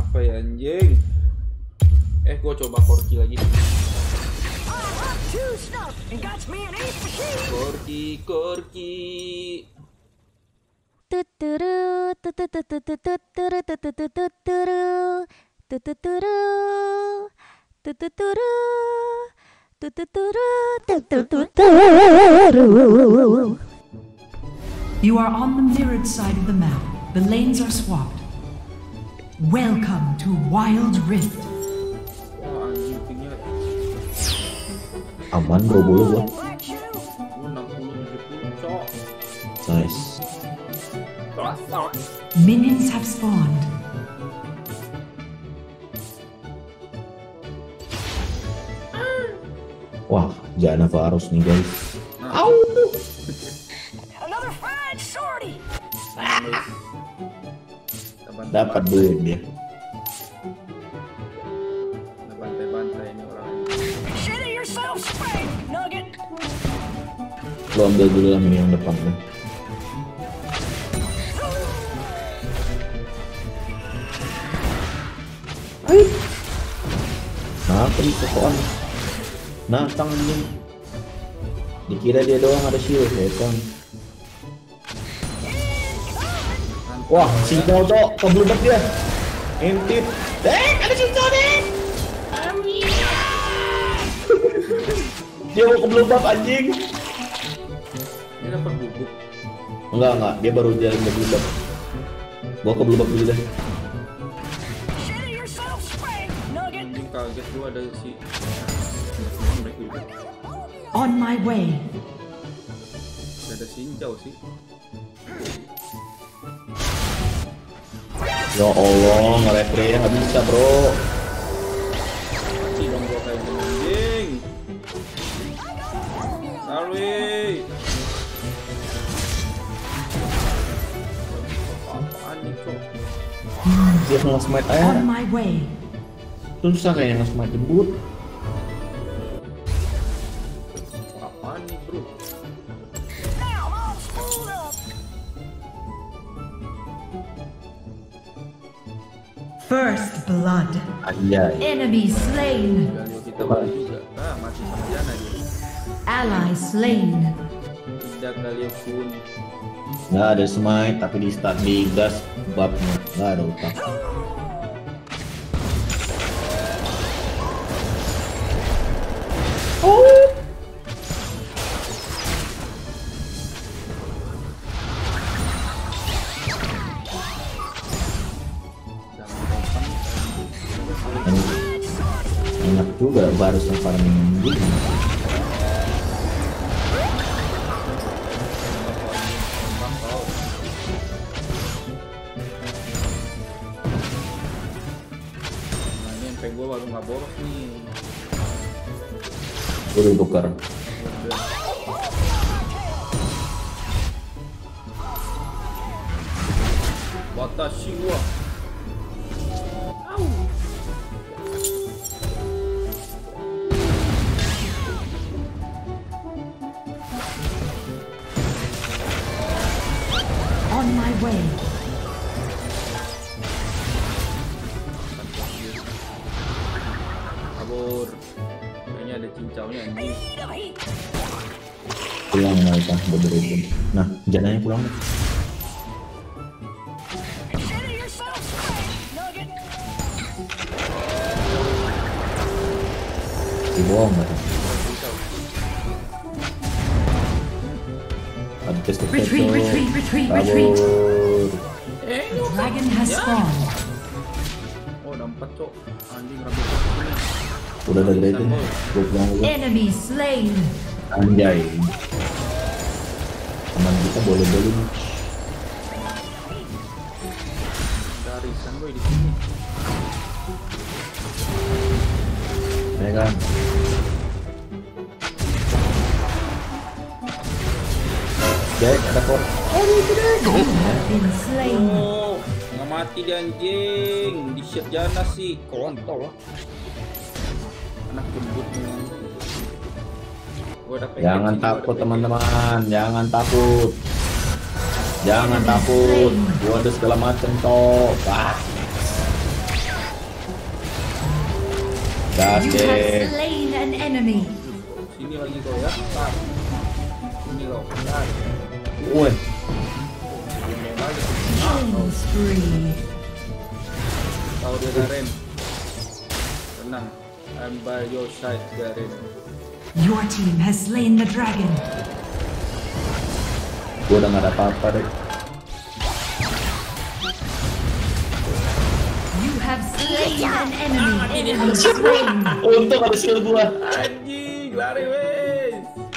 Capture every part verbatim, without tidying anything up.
Apa ya anjing? Eh, gua coba Corki lagi. Corki, Corki. Tuturu, tututuru, tututuru, tututuru, tututuru, tututuru, tututuru, tututuru. You are on the mirrored side of the map. The lanes are swapped. Welcome to Wild Rift. Wah, anjing pingnya. Aman dua puluh gua. enam puluh tujuh puluh, cok. Nice. Minions have spawned. Wah, Jana Varus nih guys. Nah. Au. Dapat duit dia. Bantai-bantai ini orang. Lo ambil dulu lah yang depan lo. Nah, tadi kokoan. Nah, tangannya. Dikira dia doang ada shield, ya kan. Wah, Singkong cok, kebludak dia. Intip. Eh, ada Singkong nih. Dia mau kebludak anjing. Ini dapat bubuk. Enggak, enggak, dia baru jalan kebludak. Gua kebludak dulu deh. Anjing kaget gua ada si. On my way. Ada Sinjau sih. Ya Allah, nge-reframe nggak bisa bro. Mati dong gua kayak gini anjing. Salwi. Apaan nih cok? Dia nge-smite aja. On my way. Susah kayaknya nge-smite jembut. Apaan nih bro? First blood. Anjay. Enemy slain. Galio kita balik juga. Ah, mati sama Jana dia. Ally slain. Tidak Galio pun. Nggak ada smite tapi di start di gas babnya nggak ada utang. Oh. Enak juga Varus yang farming gini. Nah ini M P gua baru nggak boros nih. Udah tukar. Watashi wa. Au. On my way. Kabur. Kayaknya ada cincaunya anjing. Pulang mereka beberapa. Nah, jananya pulang. Dibohong nggak? Ada tes tes Retreat, retreat, retreat, retreat. Eh, Dragon has spawned. oh dapat cok. Anjing rambut. Udah ada grade nih. Gue pulang dulu. Enemy slain. Anjay. Teman kita boleh-boleh nih. Darisan gue di sini. Ya kan? Jack, ada kor. Been slain. Oh, nggak mati dia anjing. Di shot Jana sih. Kontol lah. Anak jembut nih. Gua udah pengen Jangan sih, takut gua udah teman-teman, jangan takut. Jangan takut. Gua ada segala macam toh. Wah. Gas You have deh. slain an enemy. Sini lagi kau ya. Tar. Sini kau. Tar. Woi, Balik. Killing spree. Tahu dia Garen. Tenang. I'm by your side, Garen. Your team has slain the dragon. gua udah nggak ada apa-apa deh. You have slain an enemy. Enemy slain. Untung ada skill gua. Anjing, lari wes.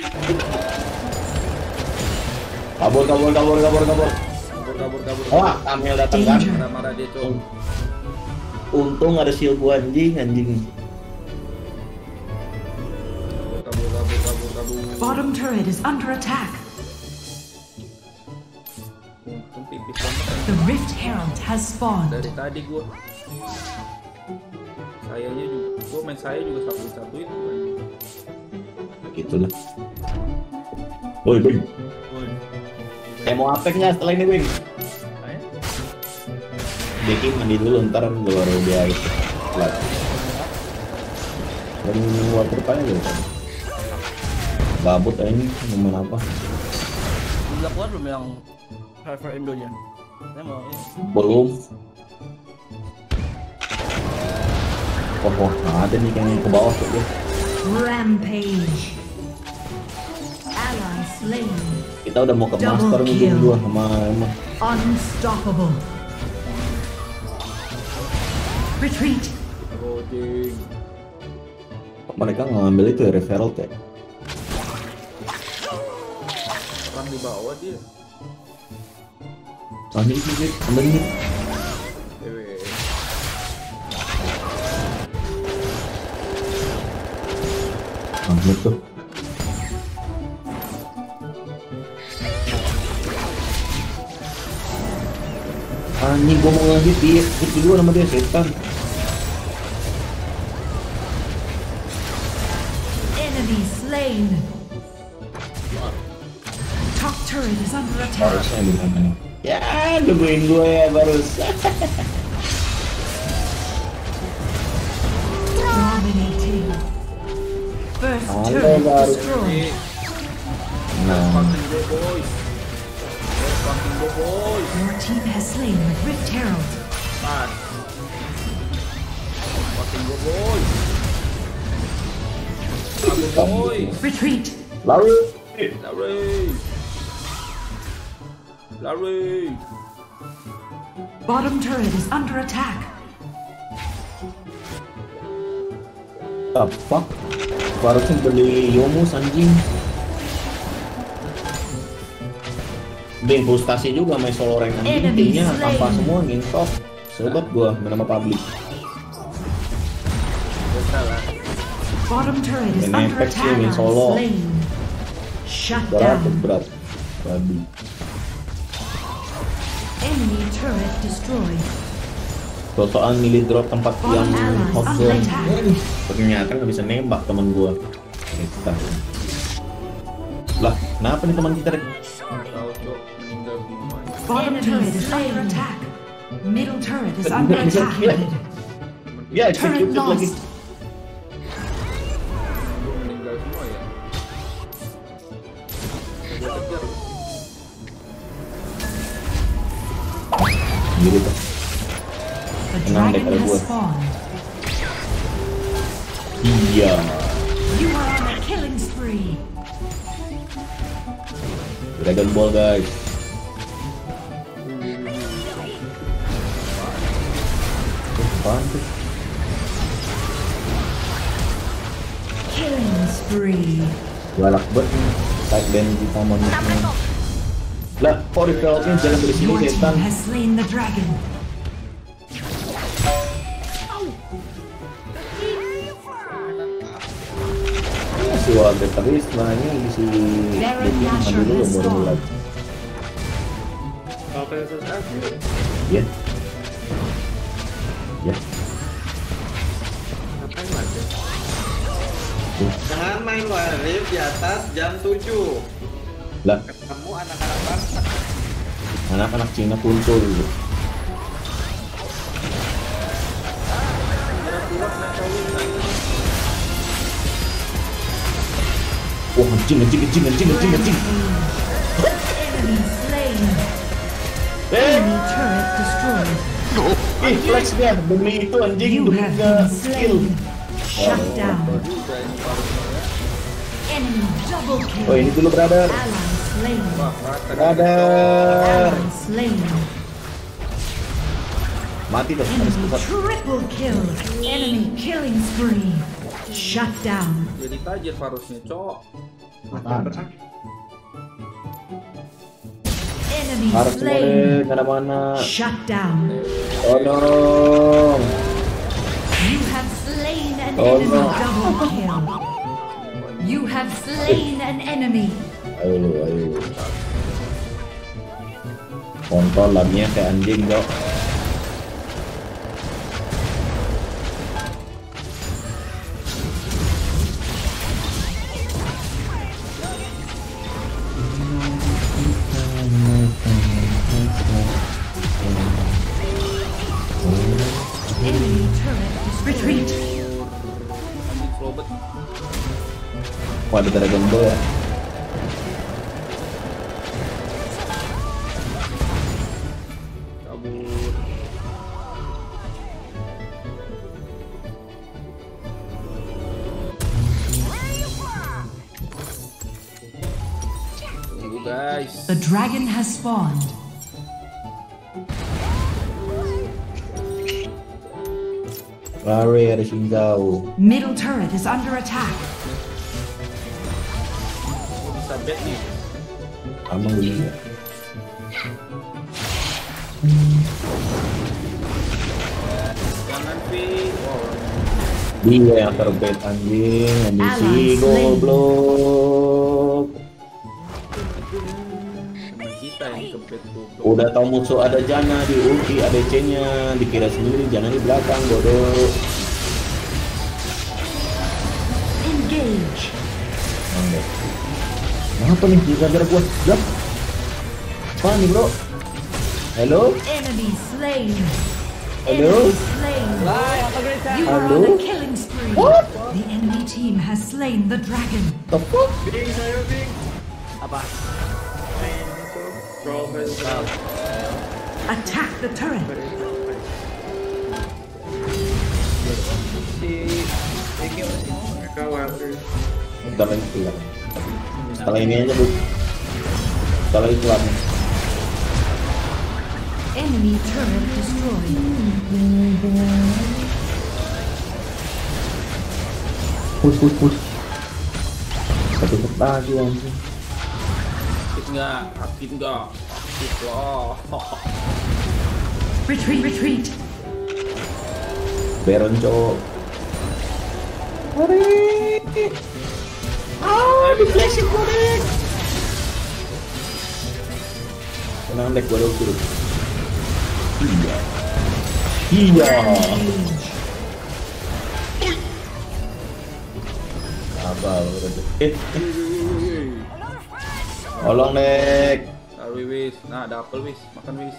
Kabur, kabur, kabur, kabur, kabur. Kabur, kabur, kabur. Wah, Kamel datang kan. Danger. Marah-marah dia, Cok. Untung ada shield gua anjing, anjing. Kabur, kabur, kabur, kabur. Bottom turret is under attack. Untung tipis banget. The Rift Herald has spawned. Dari tadi gua. Sayanya juga. Gua main saya juga satu-satu itu. Gitulah. Woi, Bing. Eh mau apek nggak setelah ini, Bing? Deki mandi dulu, ntar baru dia itu. Lat. Dan water panya gitu kan. Babut aja ini, ngomong apa? Udah keluar belum yang server Indonya? Saya mau ini. Belum. Oh, oh, ada nih yang ke bawah tuh dia. Rampage. Ally slain. Kita udah mau ke Double master nih kill. gua sama emang. Unstoppable. Retreat. Loading. Mereka ngambil itu ya, referral ya. Orang di bawah dia. Ah, ini sih, ambil ini. Ewe. Ambil tuh. Anjing, gua mau nge-hit dia, hit dulu sama dia setan. Enemy slain. Top turret is under attack. Harusnya di mana nih? Ya, nungguin gue ya barusan. Dominating. First Halo, turret baru. destroyed. Nah, Fucking go boys. Let's fucking go boys. Your team has slain the Rift Herald. Pas. Fucking go boys. Go boys. Retreat. lalu. Lari. Lari. Bottom turret is under attack. The fuck? Barusan beli Yomus anjing. Bing frustasi juga main solo rank anjing, Enemy timnya slain. tanpa semua ngintok. Sebab gua main sama public. Gak salah. Bottom turret is Main under Apex attack. dia, main solo. Slain. Shut Berat down. berat. Babi. Enemy turret destroyed. Sosokan milih drop tempat yang hot zone. Ternyata nggak bisa nembak teman gua. Kita. Lah, kenapa nih teman kita? Tahu Cok meninggal semua. Bottom turret is under attack. Middle turret is Bisa under bisa attack. kill. Ya, Turret execute lagi. lost. Meninggal semua ya. Gua kejar. Gitu tuh. The Tenang deh dragon kalau has gua. spawned. Iya. You are on a killing spree. Dragon Ball guys. Apaan tuh? Killing spree. Galak banget nih. Side band di taman musuhnya. Lah, kok referralnya jangan dari sini Your team setan. has slain the dragon. Si warga tadi sebenarnya di si Baron Devi Nashor mandi dulu has baru mulai. Kalau kayak sesuatu. Ya. Ya. Ngapain aja? Jangan main warif di atas jam tujuh. Lah, Kamu anak-anak bangsa. anak-anak Cina kumpul gitu. Pura-pura naik kawin. Anjing, anjing, anjing, anjing, anjing, anjing. Enemy slain. Eh, Enemy turret destroyed. ih, flex dia demi itu anjing, You demi have ke been skill. slain. Shut down. Juga ini parutnya ya. Enemy double kill. Oh, ini dulu brother. Ally slain. Wah, rata. Brother. Ally slain. Mati tuh, harus Enemy cepat. triple kill. Enemy killing spree. Shut down. Jadi tajir parusnya, cok. Enemy Harus slain. boleh mana-mana. Shut down. Tolong. You have slain an Oh, enemy no. double kill. You have slain an enemy. Ayo, ayo. Kontrol labnya kayak anjing, Dok. Enemy turret is retreat. Anjing slow bet. Wah, ada Dragon Ball ya. Kabur. Tunggu guys. The dragon has spawned. Lari ada Shinzao. Middle turret is under attack. Bisa bet nih. Amang juga. Jangan pi. Wow. Dia yang terbet anjing, ambil Ally si slain. goblok. Cuma kita yang kebet tuh. Udah tahu musuh ada Jana di ulti, A D C-nya, dikira sendiri Jana di belakang, bodoh. Engage. Mangga. Kenapa nih di radar gua? Dah. Apa nih, Bro? Halo? Enemy slain. Halo? Enemy slain. You are Halo? on a killing spree. The enemy team has slain the dragon. The fuck? Bing, saya bing. Apa? Profesor. Attack the turret. Si Eki masih khawatir. Bentar lagi keluar. Setelah ini aja, Bu. Setelah itu lagi. Enemy turret destroyed. Push, push, push. Satu set lagi anjing. Aktif nggak? Aktif nggak? Aktif loh. Retreat, retreat. Baron cowok. Ah, di flashing kodek. Tenang dek, gua udah turun. Iya. Iya. Apa udah? Eh, tolong dek. Taruh wis. Nah, ada apel wis. Makan wis.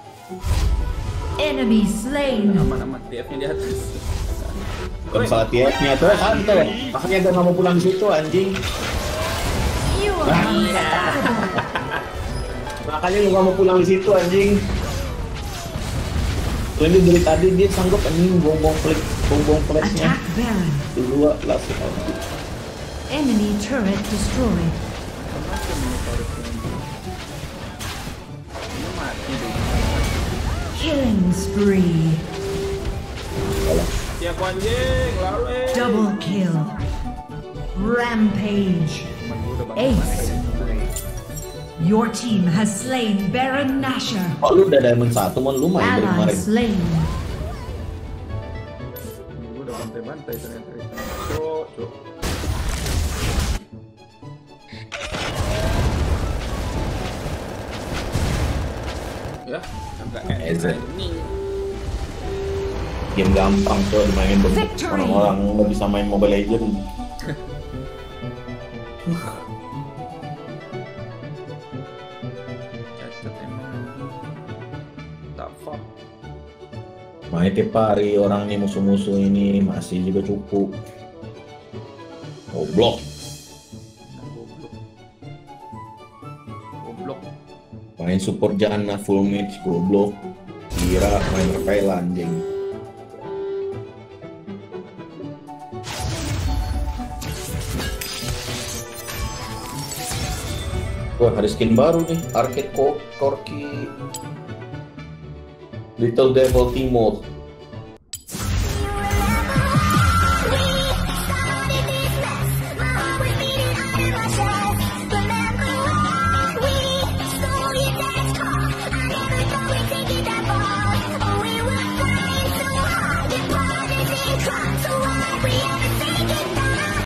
Enemy slain. Aman-aman. T F-nya di atas. Bukan salah T F-nya tuh, santai. Makanya gua nggak mau pulang di situ anjing. You are unstoppable. Makanya gua nggak mau pulang di situ anjing. Tuh ini dari tadi dia sanggup anjing bongbong flash, bongbong flashnya. Attack Baron. Dua langsung anjing. Enemy turret destroyed. Ini mati deh. Killing spree. Tolong. Siap anjing. Lari. Double kill. Rampage. Temen gua udah bangun Ace. mana kayak Your team has slain Baron Nashor. Kok lu udah diamond satu mon lu main dari Ally kemarin? slain. Gue udah bantai-bantai ternyata. Cok, cok. Ya, agak Eze. ini. Game gampang tuh dimainin bener. Victory. Orang-orang nggak bisa main Mobile Legends. Cacat emang. Tak fuck. Main tiap hari orang nih musuh-musuh ini masih juga cukup. Goblok. Goblok. Main support Janna full match goblok. Kira main Rafael anjing. Wah, ada skin baru nih, Arcade Corki Little Devil Timo.